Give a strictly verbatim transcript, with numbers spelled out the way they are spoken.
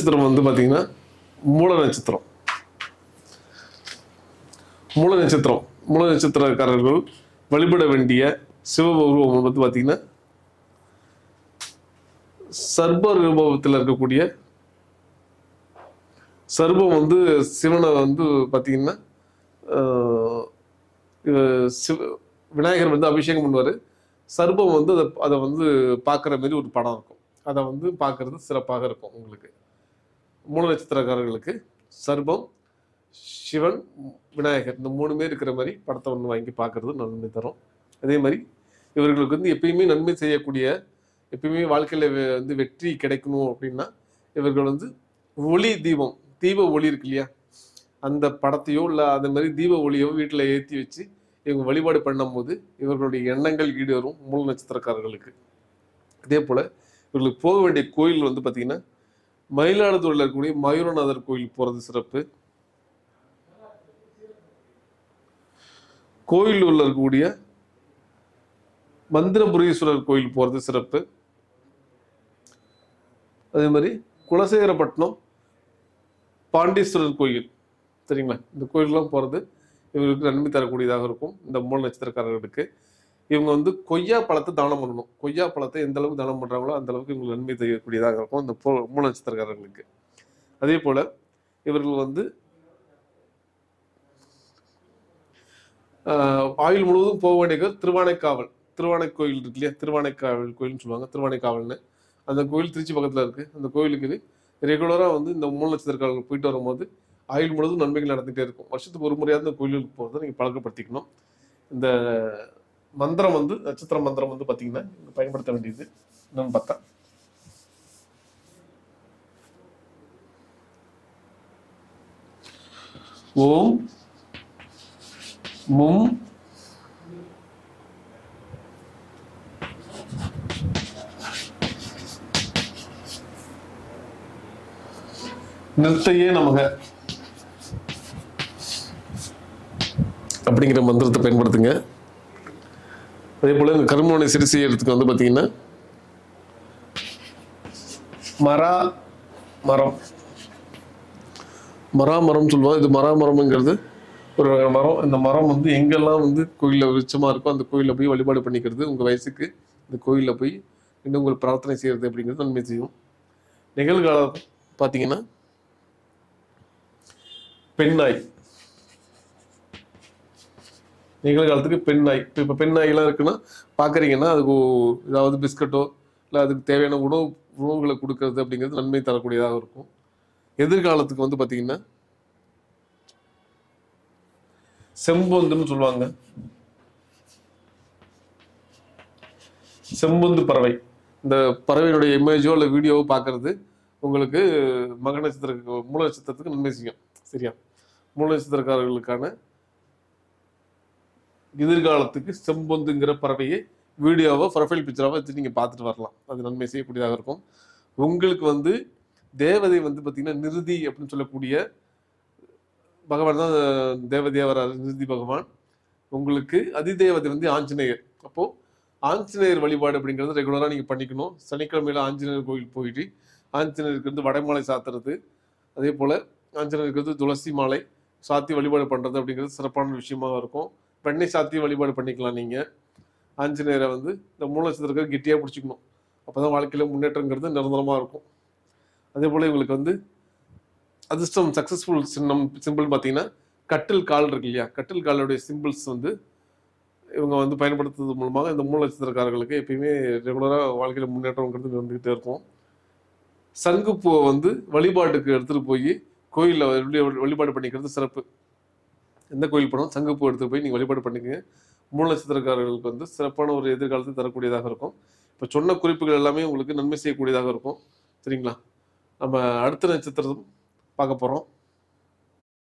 நட்சத்திரம் வந்து பார்த்தீங்கன்னா மூல நட்சத்திரம். மூல நட்சத்திரம் மூல நட்சத்திரக்காரர்கள் வழிபட வேண்டிய சிவ உருவம் வந்து பார்த்தீங்கன்னா சர்ப ரூபத்தில் இருக்கக்கூடிய சர்பம் வந்து சிவனை வந்து பார்த்தீங்கன்னா சிவ விநாயகர் வந்து அபிஷேகம் பண்ணுவார். சர்பம் வந்து அதை அதை வந்து பார்க்குற மாதிரி ஒரு படம் இருக்கும். அதை வந்து பார்க்கறது சிறப்பாக இருக்கும். உங்களுக்கு மூல நட்சத்திரக்காரர்களுக்கு சர்பம், சிவன், விநாயகர் இந்த மூணுமே இருக்கிற மாதிரி படத்தை ஒன்று வாங்கி பார்க்கறது நன்மை தரும். அதே மாதிரி இவர்களுக்கு வந்து எப்பயுமே நன்மை செய்யக்கூடிய, எப்பயுமே வாழ்க்கையில் வந்து வெற்றி கிடைக்கணும் அப்படின்னா இவர்கள் வந்து ஒளி தீபம், தீப ஒளி இருக்கு இல்லையா, அந்த படத்தையோ இல்லை அந்த மாதிரி தீப ஒளியோ வீட்டில் ஏற்றி வச்சு இவங்க வழிபாடு பண்ணும்போது இவர்களுடைய எண்ணங்கள் ஈடேறும் மூல நட்சத்திரக்காரர்களுக்கு. அதே போல் இவர்களுக்கு போக வேண்டிய கோயில் வந்து பார்த்தீங்கன்னா மயிலாடுதுறையில் இருக்கக்கூடிய மயூரநாதர் கோயில் போகிறது சிறப்பு. கோயிலூரில் இருக்கக்கூடிய மந்திரபுரீஸ்வரர் கோயில் போகிறது சிறப்பு. அதே மாதிரி குலசேகரப்பட்டினம் பாண்டீஸ்வரர் கோயில், சரிங்களா, இந்த கோயிலெலாம் போகிறது இவங்களுக்கு நன்மை தரக்கூடியதாக இருக்கும். இந்த மூல நட்சத்திரக்காரர்களுக்கு இவங்க வந்து கொய்யா பழத்தை தானம் பண்ணணும். கொய்யா பழத்தை எந்த அளவுக்கு தானம் பண்ணுறாங்களோ அந்த அளவுக்கு இவங்களுக்கு நன்மை செய்யக்கூடியதாக இருக்கும் இந்த மூல நட்சத்திரக்காரர்களுக்கு. அதே போல் இவர்கள் வந்து ஆயுள் முழுவதும் போக வேண்டிய திருவானைக்காவல், திருவானை கோயில் இருக்கு இல்லையா, திருவானைக்காவல் கோயில்னு சொல்லுவாங்க, திருவானைக்காவல்னு. அந்த கோயில் திருச்சி பக்கத்தில் இருக்குது. அந்த கோயிலுக்கு ரெகுலராக வந்து இந்த மூல நட்சத்திரக்காரர்கள் போயிட்டு வரும்போது ஆயுள் முழுவதும் நன்மைகள் நடந்துகிட்டே இருக்கும். வருஷத்துக்கு ஒரு முறையாவது இந்த கோயிலுக்கு போகிறத நீங்கள் பழக்கப்படுத்திக்கணும். இந்த மந்திரம் வந்து நட்சத்திர மந்திரம் வந்து பார்த்தீங்கன்னா பயன்படுத்த வேண்டியது என்னன்னு பார்த்தா ஓம் மும் நிறுத்தையே நமக அப்படிங்கிற மந்திரத்தை பயன்படுத்துங்க. அதே போல இந்த கருமோனை சரி செய்யறதுக்கு வந்து பார்த்தீங்கன்னா மரா மரம் மரா மரம் சொல்லுவாங்க. இது மரா மரம்ங்கிறது ஒரு மரம். இந்த மரம் வந்து எங்கெல்லாம் வந்து கோயிலில் விருட்சமாக இருக்கோ அந்த கோயிலில் போய் வழிபாடு பண்ணிக்கிறது, உங்கள் வயசுக்கு இந்த கோயிலில் போய் இன்னும் உங்களுக்கு பிரார்த்தனை செய்கிறது அப்படிங்கிறது நன்மை செய்யும். நிகழ்காலம் பார்த்தீங்கன்னா பெண்ணாய், நிகழ்காலத்துக்கு பெண்ணாய். இப்போ இப்போ பெண்ணாயெல்லாம் இருக்குன்னா பார்க்குறீங்கன்னா அதுக்கு ஏதாவது பிஸ்கட்டோ இல்லை அதுக்கு தேவையான உணவு உணவுகளை கொடுக்கறது அப்படிங்கிறது நன்மை தரக்கூடியதாக இருக்கும். எதிர்காலத்துக்கு வந்து பார்த்தீங்கன்னா செம்பொந்துன்னு சொல்லுவாங்க. செம்பொந்து பறவை, இந்த பறவையினுடைய இமேஜோ இல்லை வீடியோவோ பார்க்கறது உங்களுக்கு மக நட்சத்திர மூல நட்சத்திரத்துக்கு நன்மை செய்யும். சரியா, மூல நட்சத்திரக்காரர்களுக்கான எதிர்காலத்துக்கு செம்பொந்துங்கிற பறவையை வீடியோவோ ப்ரொஃபைல் பிக்சராவோ வச்சு நீங்கள் பார்த்துட்டு வரலாம். அது நன்மை செய்யக்கூடியதாக இருக்கும். உங்களுக்கு வந்து தேவதை வந்து பார்த்தீங்கன்னா நிருதி அப்படின்னு சொல்லக்கூடிய பகவான் தான் தேவதையாக வராது, நிருதி பகவான். உங்களுக்கு அதிதேவதை வந்து ஆஞ்சநேயர். அப்போது ஆஞ்சநேயர் வழிபாடு அப்படிங்கிறது ரெகுலராக நீங்கள் பண்ணிக்கணும். சனிக்கிழமையில் ஆஞ்சநேயர் கோயில் போயிட்டு ஆஞ்சநேயருக்கு வந்து வடைமாலை சாத்துறது, அதே போல் ஆஞ்சநேயருக்கு வந்து துளசி மாலை சாத்தி வழிபாடு பண்ணுறது அப்படிங்கிறது சிறப்பான விஷயமாக இருக்கும். வெண்ணெய் சாத்தி வழிபாடு பண்ணிக்கலாம். நீங்கள் ஆஞ்சநேயரை வந்து இந்த மூல நட்சத்திரத்தை கெட்டியாக பிடிச்சிக்கணும். அப்போ தான் வாழ்க்கையில் முன்னேற்றங்கிறது நிரந்தரமாக இருக்கும். அதே போல் இவங்களுக்கு வந்து அதிர்ஷ்டம் சக்ஸஸ்ஃபுல் சின்னம் சிம்பிள் பார்த்தீங்கன்னா கட்டில் கால் இருக்கு இல்லையா, கட்டில் காலுடைய சிம்பிள்ஸ் வந்து இவங்க வந்து பயன்படுத்துறது மூலமாக இந்த மூல நட்சத்திரக்காரர்களுக்கு எப்பயுமே ரெகுலராக வாழ்க்கையில் முன்னேற்றங்கிறது வந்துக்கிட்டே இருக்கும். சங்குப்பூவை வந்து வழிபாட்டுக்கு எடுத்துகிட்டு போய் கோயிலில் வழிபாடு பண்ணிக்கிறது சிறப்பு. எந்த கோயில் போனாலும் சங்குப்பூ எடுத்துகிட்டு போய் நீங்கள் வழிபாடு பண்ணிக்கங்க. மூல நட்சத்திரக்காரர்களுக்கு வந்து சிறப்பான ஒரு எதிர்காலத்தை தரக்கூடியதாக இருக்கும். இப்போ சொன்ன குறிப்புகள் எல்லாமே உங்களுக்கு நன்மை செய்யக்கூடியதாக இருக்கும். சரிங்களா, நம்ம அடுத்த நட்சத்திரம் பார்க்க போகிறோம்.